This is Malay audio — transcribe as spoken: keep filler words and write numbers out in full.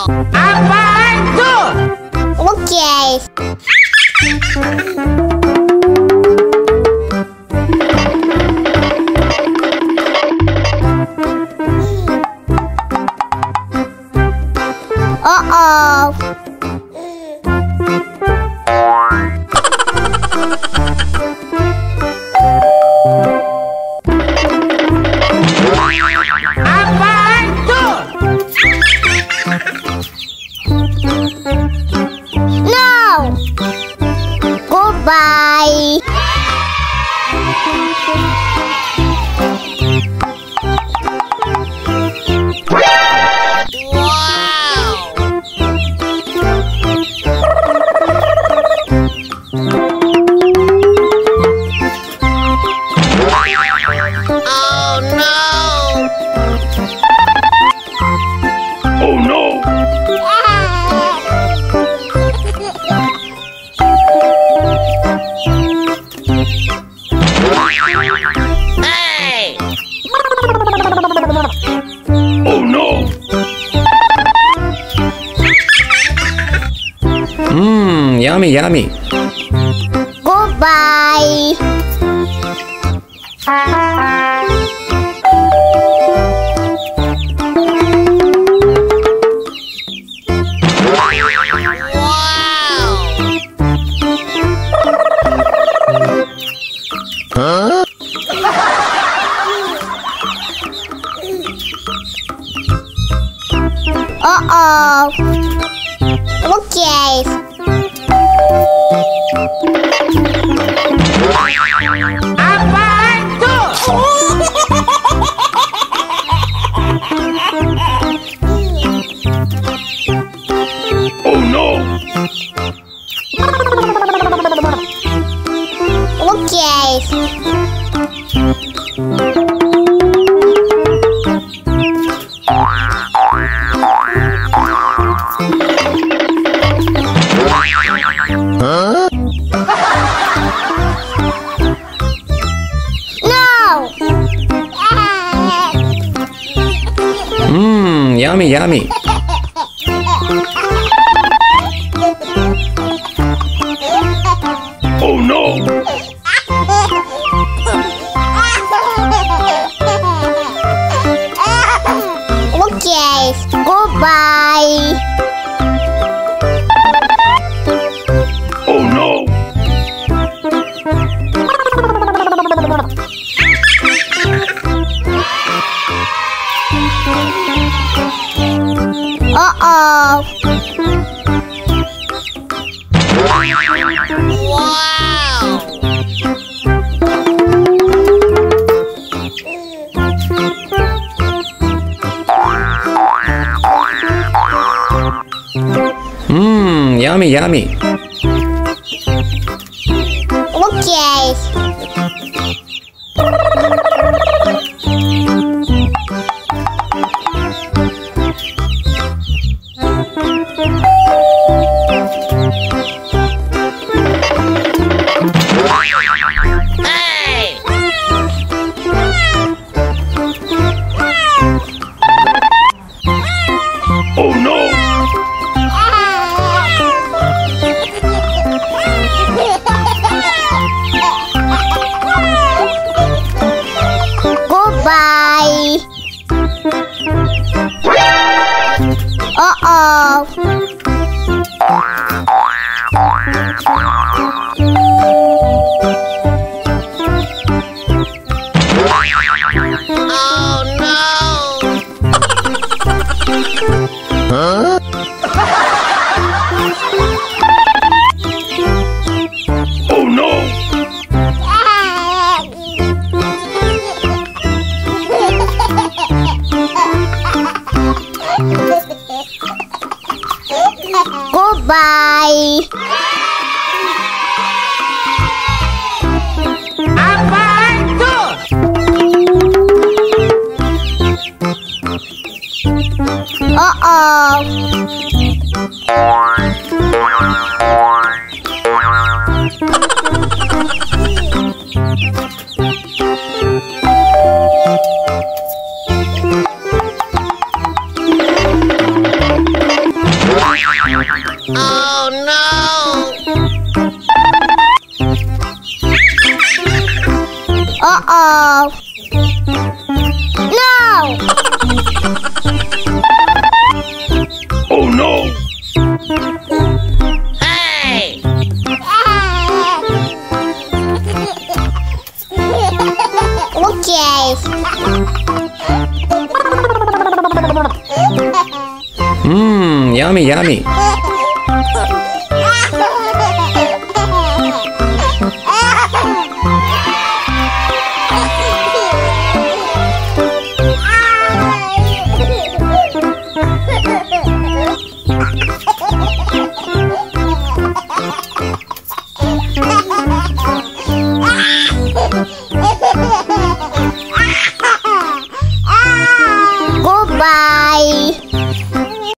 Apaan tuh? Oke. Oh oh. Apaan tuh? No. Goodbye. Oh no! Hey! Oh no! Mmm, yummy, yummy. Goodbye. Huh? Uh-oh. Okay. Apaan tuh? Oh no! Okay. Huh? No. Mmm, yummy, yummy. Oh no! Okay. Goodbye. Oh no! Uh-oh. Wow! Mmm, yummy, yummy. Okay. Hey! Oh no! Goodbye. Uh-oh. Oh no! Huh? Oh no! Goodbye. Apaan tuh? Uh-oh. Uh-oh. No! Oh no! Hey! Okay. Mmm, yummy, yummy. Goodbye.